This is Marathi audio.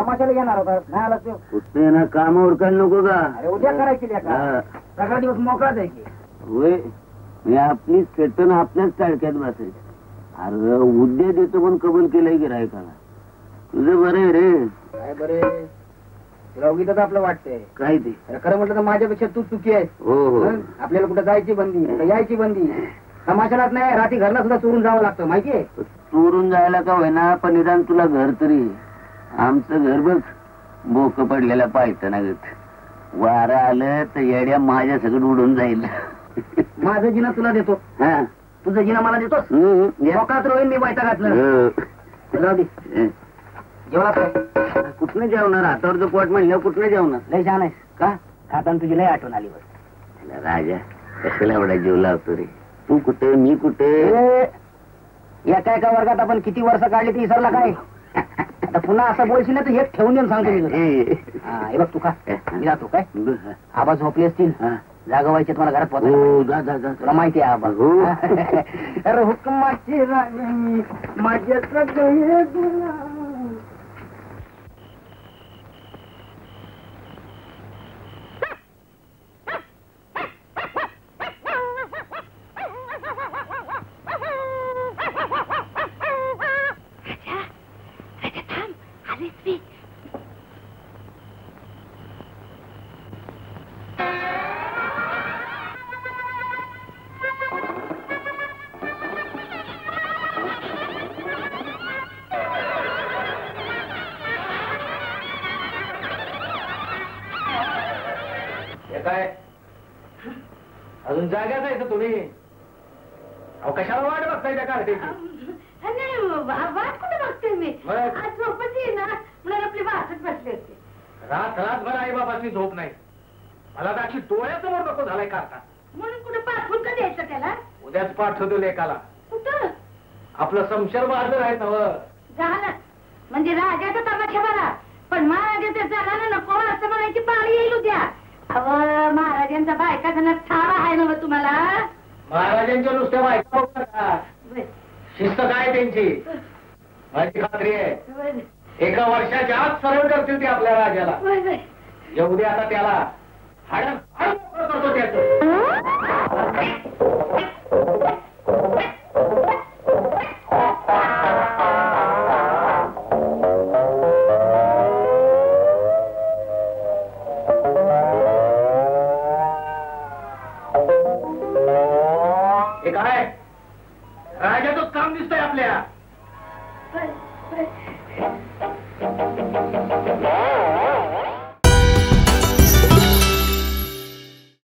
तमाशाला येणार होता नाही आला तो कुठे ना कामावर काय नको का? अरे उद्या करायची का सगळा दिवस मोकळाच आहे की. होय मी आपली चेतन आपल्याच टाळक्यात बसायची. अरे उद्या देतो पण कबूल केलंय गिरायकाला. तुझं बरं आहे रे. काय बरे तुला उगीच आपलं वाटतंय काय ते खरं म्हटलं तर माझ्यापेक्षा तू चुकी आहेस. हो आपल्याला कुठं जायची बंदी कुठं यायची बंदी. तमाशालाच नाही रात्री घरला सुद्धा चोरून जावं लागतं माहितीये. चोरून जायला का होईना पण निदान तुला घर तरी. आमचं घर बघ बोक पडलेला पाहिजे ना गत. वारं आलं तर येड्या माझ्या सगळं उडून जाईल. माझं जिना तुला देतो हा तुझं जिना मला देतोस. मोकात रोहीन मी बायता घातलं जाऊ दे. जेवला कुठनं जेवणार हातावरचं पोट म्हणलं कुठनं जेवणार. लय छान आहेस का खाताना तुझी लय आठवण आली बस. राजा कशाला एवढा जीव लावतो रे. तू कुठे मी कुठे. एका एका वर्गात आपण किती वर्ष काढली ती विसरला काय. आता पुन्हा असं बोलशील ना तर हे ठेवून देऊन सांगतो मी तुला. हे बघ तू का मी जातो काय. आबा झोपले असतील जागा व्हायचे तुम्हाला घरात पोहोचला. तुला माहिती आहे आबा. अरे हुकमाची राणी माझ्या सगळे गुलाम. काय अजून जाग्याच आहे तर तुम्ही. अहो कशाला वाट बघताय त्या कार्टीची. वाट कुठे बघते मी आज झोपच ना म्हणून आपली वाटच बसली होती. रातभर आई बाबाची झोप नाही. मला तर अशी डोळ्यासमोर नको झालाय काढता. म्हणून कुठे पाठवून का द्यायचं त्याला. उद्याच पाठवतो लेकाला. कुठं आपलं समशर बहादूर आहे ना. झालं म्हणजे राजाचा तमाशा बरा पण महाराजाचा जागा नको असं म्हणायची पाळी येईल उद्या. अव महाराजांचा बायका घरात ठावा आहे ना तुम्हाला. महाराजांच्या नुसत्या बायका बघता का. शिस्त काय त्यांची माझी खात्री आहे. एका वर्षाच्या आत सरळ करतील ते आपल्या राजाला. येऊ दे आता त्याला हाड करतो त्याचं. हे काय राजाचंच काम दिसतंय आपल्या.